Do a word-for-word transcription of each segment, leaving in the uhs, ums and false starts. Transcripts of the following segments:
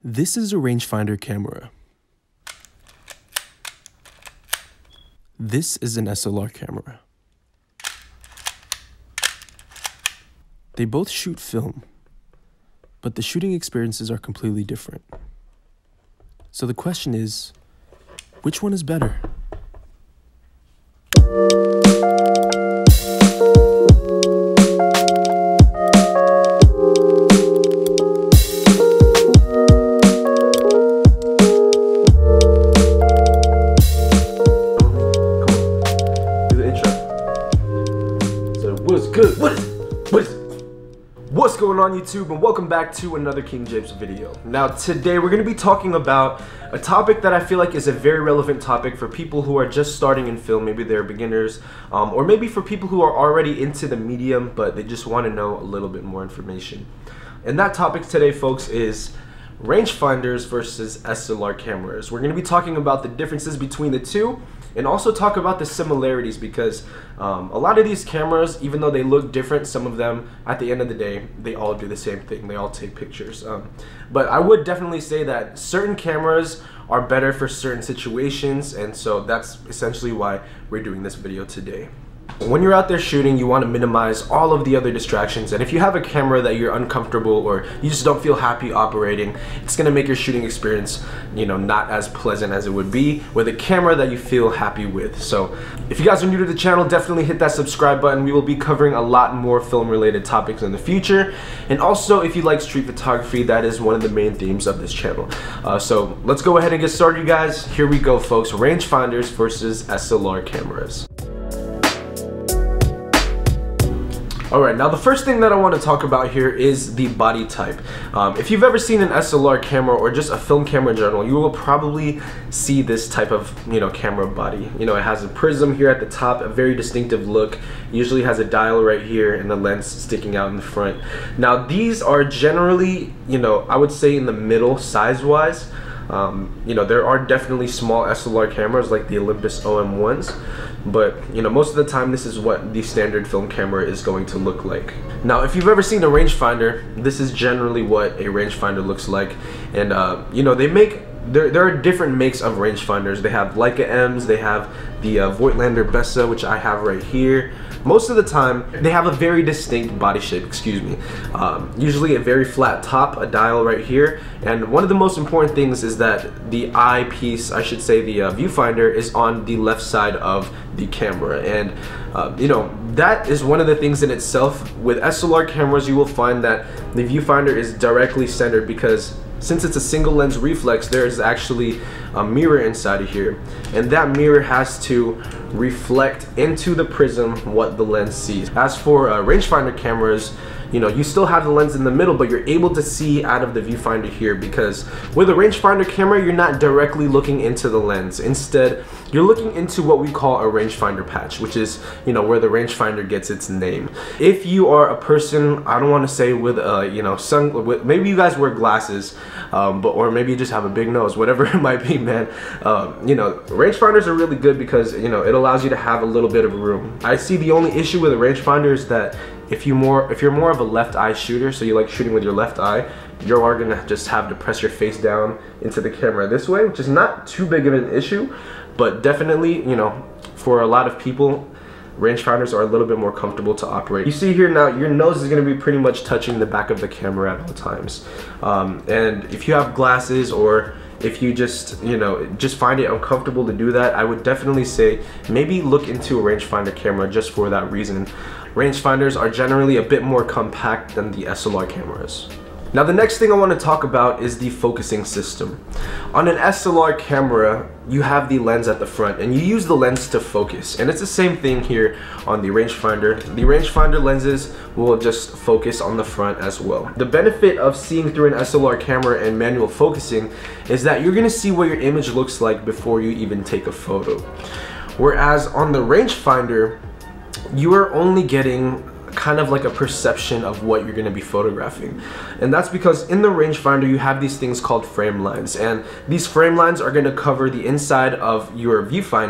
This is a rangefinder camera. This is an S L R camera. They both shoot film, but the shooting experiences are completely different. So the question is, which one is better? Good. What is, what is, what's going on YouTube, and welcome back to another KingJvpes video. Now today we're going to be talking about a topic that I feel like is a very relevant topic for people who are just starting in film. Maybe they're beginners, um, or maybe for people who are already into the medium but they just want to know a little bit more information. And that topic today, folks, is rangefinders versus S L R cameras. We're going to be talking about the differences between the two, and also talk about the similarities, because um, a lot of these cameras, even though they look different, some of them, at the end of the day, they all do the same thing. They all take pictures. Um, but I would definitely say that certain cameras are better for certain situations, and so that's essentially why we're doing this video today. When you're out there shooting, you want to minimize all of the other distractions, and if you have a camera that you're uncomfortable or you just don't feel happy operating, it's going to make your shooting experience, you know, not as pleasant as it would be with a camera that you feel happy with. So if you guys are new to the channel, definitely hit that subscribe button. We will be covering a lot more film related topics in the future, and also if you like street photography, that is one of the main themes of this channel. Uh, so let's go ahead and get started, you guys. Here we go, folks. Rangefinders versus S L R cameras. Alright, now the first thing that I want to talk about here is the body type. Um, if you've ever seen an S L R camera or just a film camera in general, you will probably see this type of, you know, camera body. You know, it has a prism here at the top, a very distinctive look. Usually has a dial right here and the lens sticking out in the front. Now these are generally, you know, I would say in the middle size-wise. Um, you know, there are definitely small S L R cameras like the Olympus O M ones, but you know, most of the time this is what the standard film camera is going to look like. Now if you've ever seen a rangefinder, this is generally what a rangefinder looks like. And uh, you know, they make there, there are different makes of rangefinders. They have Leica M's, they have the uh, Voigtlander Vista, which I have right here. Most of the time, they have a very distinct body shape, excuse me. Um, usually a very flat top, a dial right here, and one of the most important things is that the eyepiece, I should say the uh, viewfinder, is on the left side of the camera. And uh, you know, that is one of the things in itself. With S L R cameras, you will find that the viewfinder is directly centered, because since it's a single lens reflex, there is actually a mirror inside of here, and that mirror has to reflect into the prism what the lens sees. As for uh, rangefinder cameras, you know, you still have the lens in the middle, but you're able to see out of the viewfinder here, because with a rangefinder camera, you're not directly looking into the lens. Instead, you're looking into what we call a rangefinder patch, which is, you know, where the rangefinder gets its name. If you are a person, I don't want to say with, uh, you know, sun, with, maybe you guys wear glasses, um, but or maybe you just have a big nose, whatever it might be, man. Um, you know, rangefinders are really good because, you know, it allows you to have a little bit of room. I see the only issue with a rangefinder is that if you more if you're more of a left eye shooter, so you like shooting with your left eye, you are gonna just have to press your face down into the camera this way, which is not too big of an issue, but definitely, you know, for a lot of people, rangefinders are a little bit more comfortable to operate. You see here now, your nose is going to be pretty much touching the back of the camera at all times. Um, and if you have glasses, or if you just, you know, just find it uncomfortable to do that, I would definitely say maybe look into a rangefinder camera just for that reason. Rangefinders are generally a bit more compact than the S L R cameras. Now the next thing I want to talk about is the focusing system. On an S L R camera, you have the lens at the front and you use the lens to focus, and it's the same thing here on the rangefinder. The rangefinder lenses will just focus on the front as well. The benefit of seeing through an S L R camera and manual focusing is that you're going to see what your image looks like before you even take a photo. Whereas on the rangefinder, you are only getting kind of like a perception of what you're going to be photographing. And that's because in the rangefinder you have these things called frame lines, and these frame lines are going to cover the inside of your viewfinder,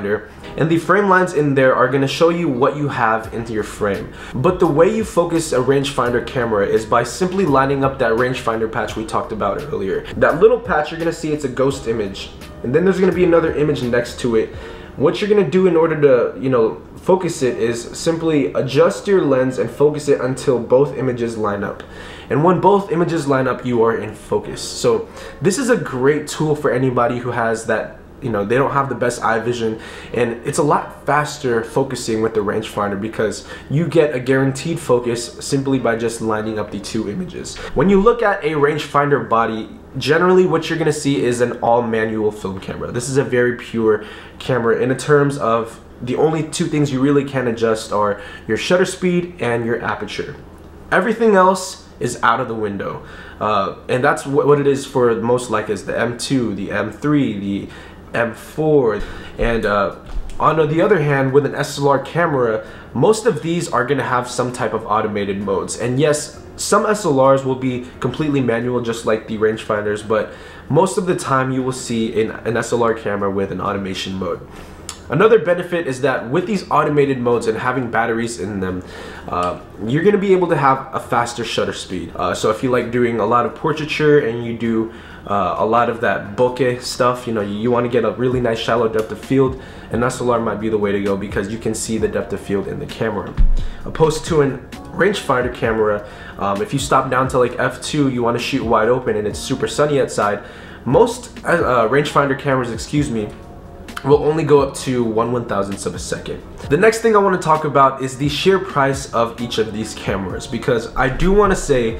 and the frame lines in there are going to show you what you have into your frame. But the way you focus a rangefinder camera is by simply lining up that rangefinder patch we talked about earlier. That little patch, you're going to see it's a ghost image, and then there's going to be another image next to it. What you're going to do in order to, you know, focus it is simply adjust your lens and focus it until both images line up. And when both images line up, you are in focus. So this is a great tool for anybody who has that, you know, they don't have the best eye vision, and it's a lot faster focusing with the rangefinder because you get a guaranteed focus simply by just lining up the two images. When you look at a rangefinder body, generally what you're gonna see is an all manual film camera. This is a very pure camera in terms of the only two things you really can adjust are your shutter speed and your aperture. Everything else is out of the window, uh, and that's what, what it is for most Leicas, the M two, the M three, the M four, and uh, on the other hand, with an S L R camera, most of these are going to have some type of automated modes. And yes, some S L Rs will be completely manual just like the rangefinders, but most of the time you will see in an S L R camera with an automation mode. Another benefit is that with these automated modes and having batteries in them, uh, you're going to be able to have a faster shutter speed. Uh, so if you like doing a lot of portraiture and you do uh, a lot of that bokeh stuff, you know, you, you want to get a really nice shallow depth of field, an S L R might be the way to go because you can see the depth of field in the camera. Opposed to an rangefinder camera, um, if you stop down to like f two, you want to shoot wide open and it's super sunny outside, most uh, rangefinder cameras, excuse me, will only go up to one one thousandths of a second. The next thing I want to talk about is the sheer price of each of these cameras, because I do want to say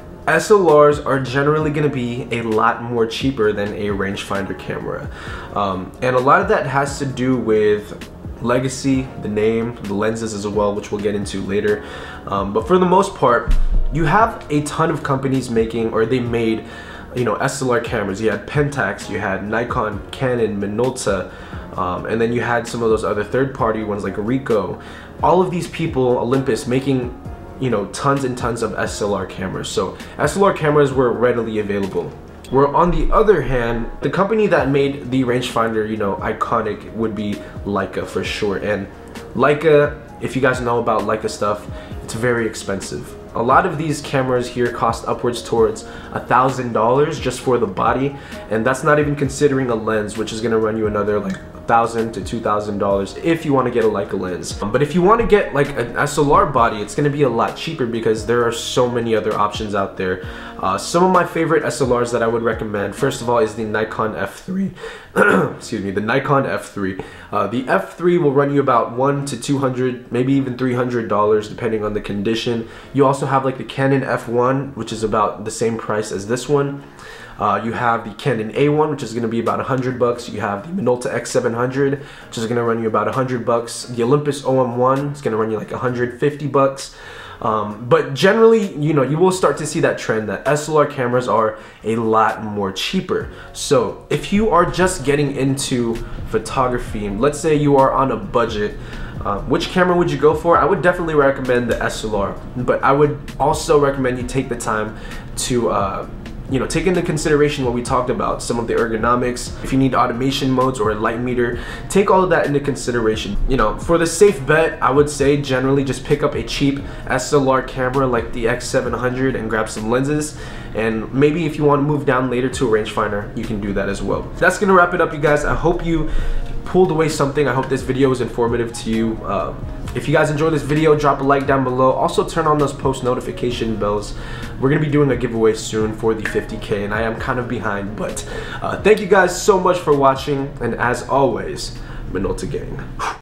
S L Rs are generally going to be a lot more cheaper than a rangefinder camera, um, and a lot of that has to do with legacy, the name, the lenses as well, which we'll get into later. Um, but for the most part, you have a ton of companies making, or they made, you know, S L R cameras. You had Pentax, you had Nikon, Canon, Minolta, um, and then you had some of those other third-party ones like Ricoh. All of these people, Olympus, making, you know, tons and tons of S L R cameras. So S L R cameras were readily available. Where on the other hand, the company that made the rangefinder, you know, iconic would be Leica for sure. And Leica, if you guys know about Leica stuff, it's very expensive. A lot of these cameras here cost upwards towards a thousand dollars just for the body, and that's not even considering a lens, which is going to run you another like thousand to two thousand dollars if you want to get a Leica lens. Um, but if you want to get like an S L R body, it's going to be a lot cheaper because there are so many other options out there. Uh, some of my favorite S L Rs that I would recommend, first of all, is the Nikon F three. Excuse me, the Nikon F three. Uh, the F three will run you about one to two hundred, maybe even three hundred dollars depending on the condition. You also have like the Canon F one, which is about the same price as this one. Uh, you have the Canon A one, which is going to be about a hundred bucks. You have the Minolta X seven hundred, which is going to run you about a hundred bucks. The Olympus O M one is going to run you like a hundred fifty bucks. Um, but generally, you know, you will start to see that trend that S L R cameras are a lot more cheaper. So if you are just getting into photography, let's say you are on a budget, uh, which camera would you go for? I would definitely recommend the S L R, but I would also recommend you take the time to uh, you know, take into consideration what we talked about, some of the ergonomics, if you need automation modes or a light meter, take all of that into consideration. You know, for the safe bet, I would say generally just pick up a cheap S L R camera like the X seven hundred and grab some lenses, and maybe if you want to move down later to a rangefinder, you can do that as well. That's gonna wrap it up, you guys. I hope you pulled away something. I hope this video was informative to you. Uh, if you guys enjoyed this video, drop a like down below. Also turn on those post notification bells. We're gonna be doing a giveaway soon for the fifty K, and I am kind of behind, but uh, thank you guys so much for watching, and as always, Minolta gang.